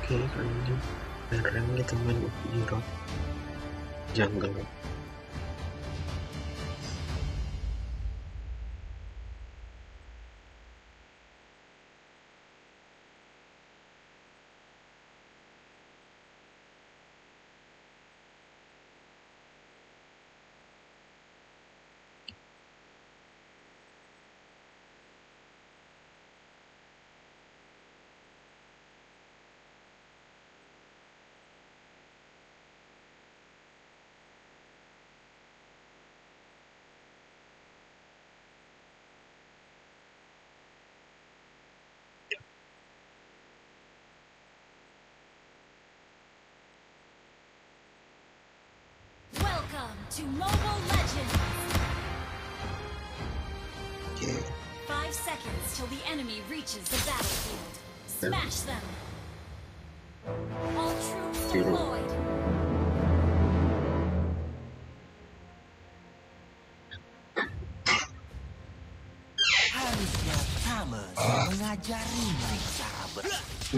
Oke, kali ini beneran kita main Hero Jungle. Welcome to Mobile Legends! Oke, 5 seconds till the enemy reaches the battlefield. Smash them! All troops deployed! Harusnya Thomas mengajari mereka cara ber...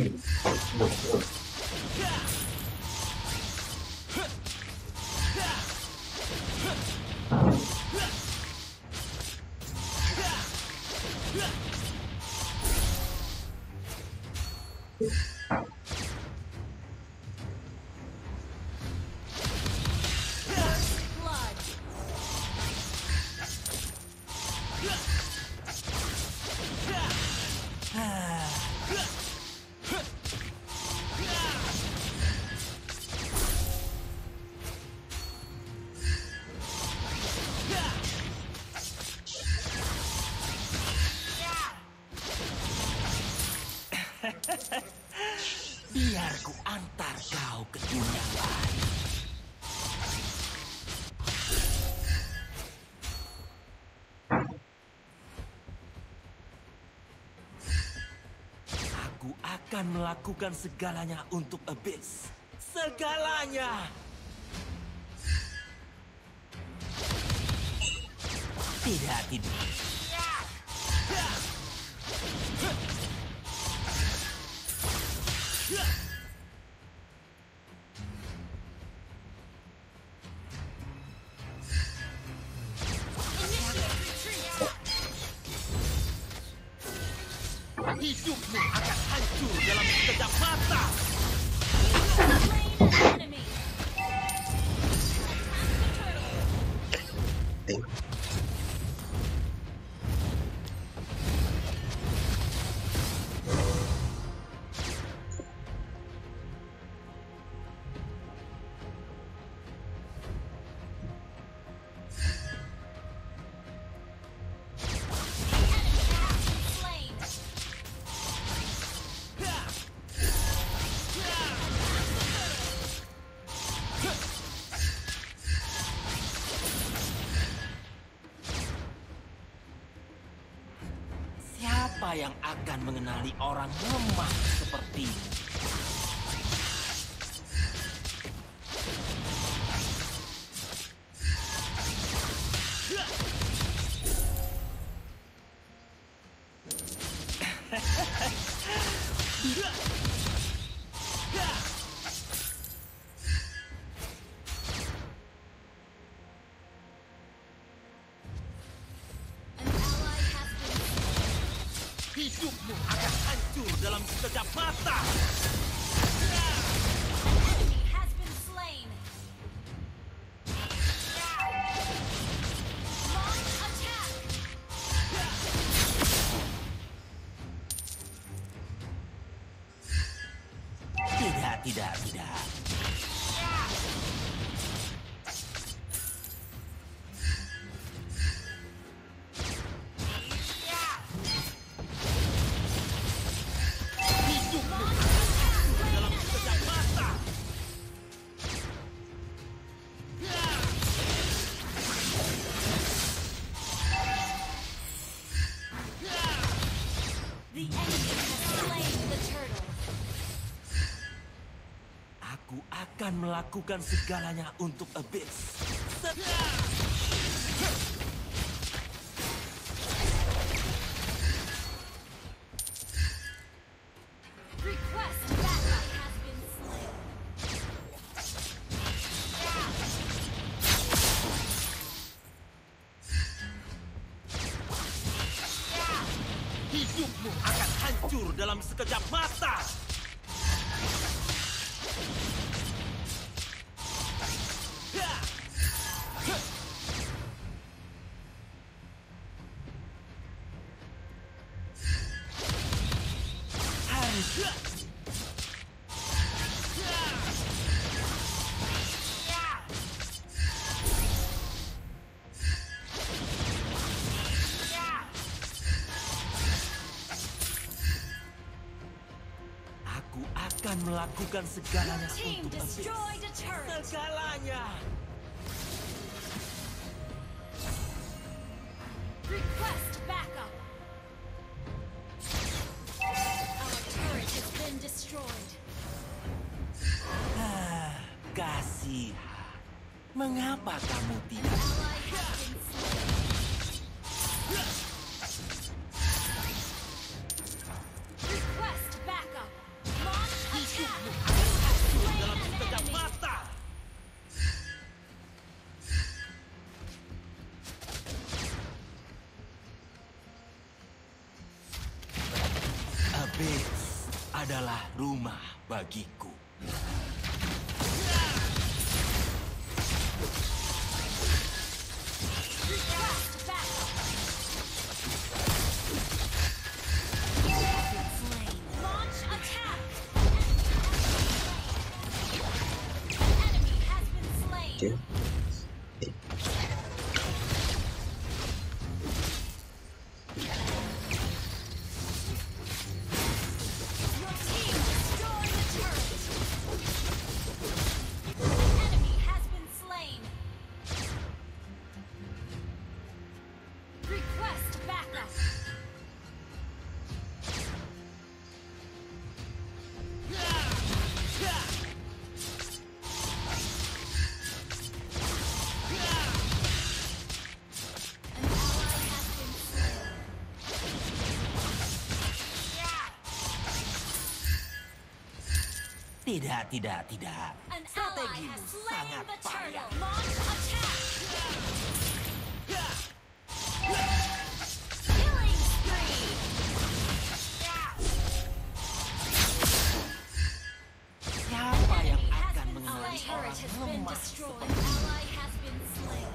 Blood! Biar ku antar kau ke dunia lain. Aku akan melakukan segalanya untuk Abyss. Segalanya! Tidak, tidak. Hidupmu akan hancur dalam sekejap mata. Slain an enemy! ayo. Slain! Siapa yang akan mengenali orang lemah seperti ini? An ally has been Hidupmu akan hancur dalam sekejap mata. enemy has been slain! Launch attack! Tidak, tidak, tidak. Hidupmu dalam sekejap mata. The enemy has slain the turtle! Aku akan melakukan segalanya untuk Abyss. Request backup has dalam sekejap mata. Aku akan melakukan segalanya Your team untuk Abyss. destroyed a turret. Segalanya. Request backup. Our turret has been destroyed. Kasihan. Mengapa kamu tidak? Ally has been slain. Request backup. Launch attack. You have slain Dalam an sekejap enemy. mata. Abyss adalah rumah bagiku. Request backup. You have been slain. Launch attack. An enemy has been slain. Oke. Your team destroyed a turret. An enemy has been slain. Request backup. An ally has been slain. Tidak. An ally Strategimu has slain sangat the payah. turtle. Launch attack. Killing spree. Siapa yang Enemy has akan been mengenali slain. Turret orang has been lemah destroyed. seperti An ally has been slain.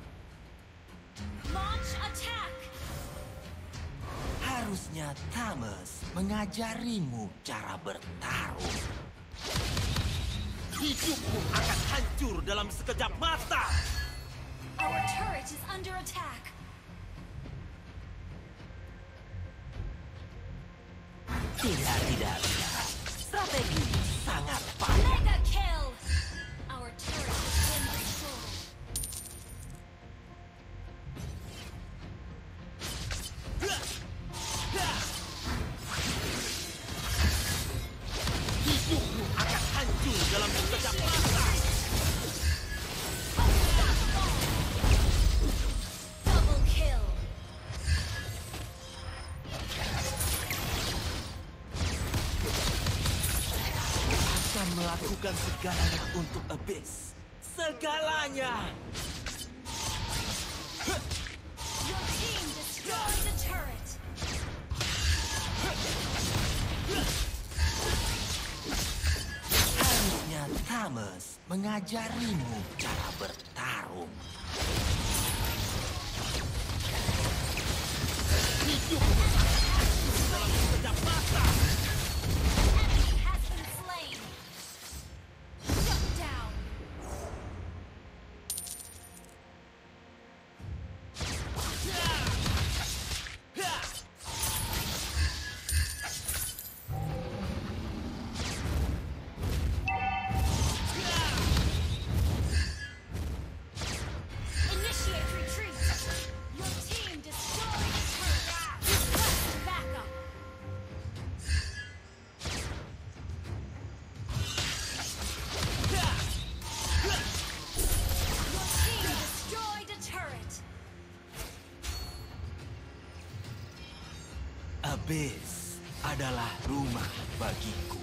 Launch attack. Harusnya Thames mengajarimu cara bertarung. Hidupmu akan hancur dalam sekejap mata. Our turret is under attack. Tidak. Strategimu sangat payah. Mega kill. Our turret has been destroyed. Hidupmu akan hancur dalam sekejap mata. Double kill. Akan melakukan segalanya untuk Abyss. Segalanya. Your team destroyed the turret. Harusnya Thames mengajarimu cara bertarung. Hidupmu akan hancur dalam sekejap mata. Enemy has been slain. Shut down. Initiate retreat. Your team destroyed a turret. Request backup. Your team destroyed a turret. Abyss adalah rumah bagiku.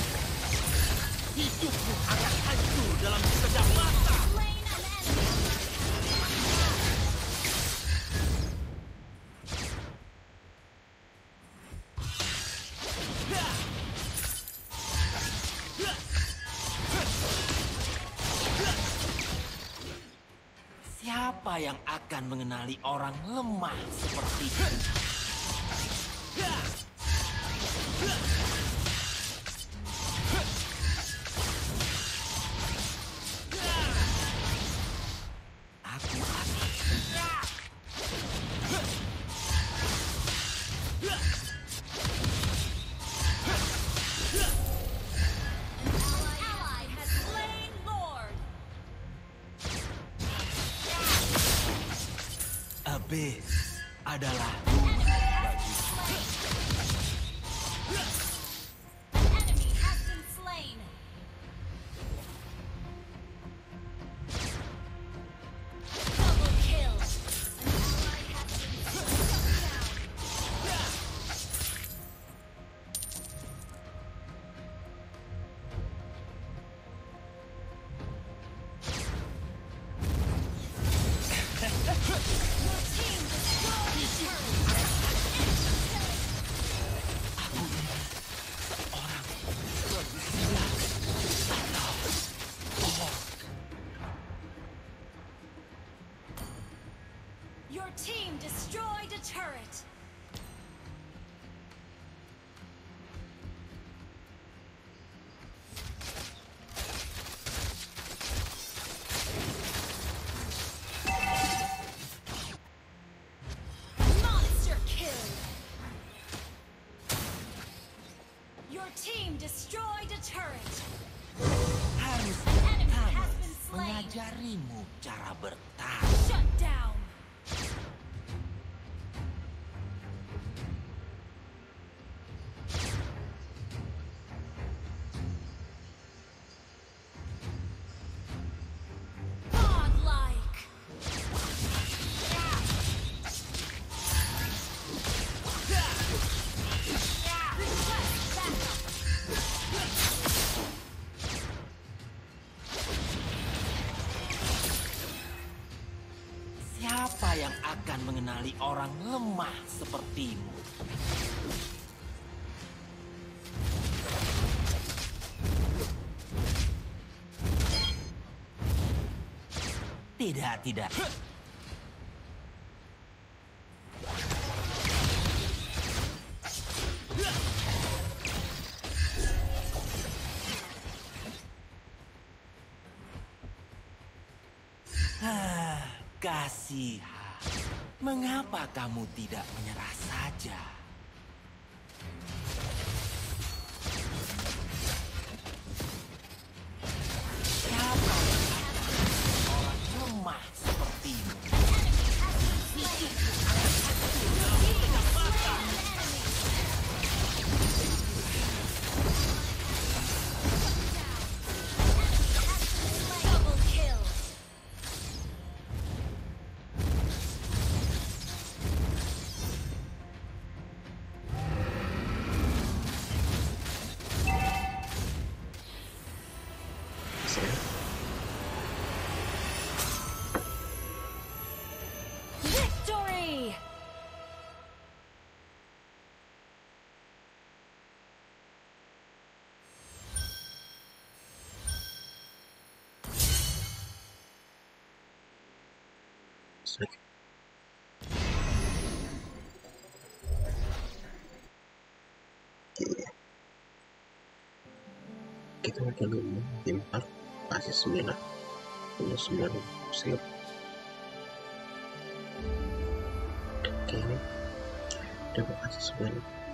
Hidupmu akan hancur dalam sekejap mata. Slain an enemy. Siapa yang akan mengenali orang lemah seperti aku Ally has slain Lord. Abyss adalah Enemy has been slain. Double kill. An ally has been shut down. Your team destroyed a turret. Your team destroyed a turret. Monster kill. Your team destroyed a turret. harus Enemy pertama has been slain. mengajarimu cara bertahan. Shut down. Godlike. Request backup. Siapa yang akan mengenali orang lemah sepertimu? Tidak, tidak. Kasihan. Mengapa kamu tidak menyerah saja? Siapa yang akan menjadi orang lemah sepertimu? Double kill. Saya Victory! sakit. Oke. Kita udah dulu di 4 kasih 9 punya 9 siap. Oke, ini udah kasih 9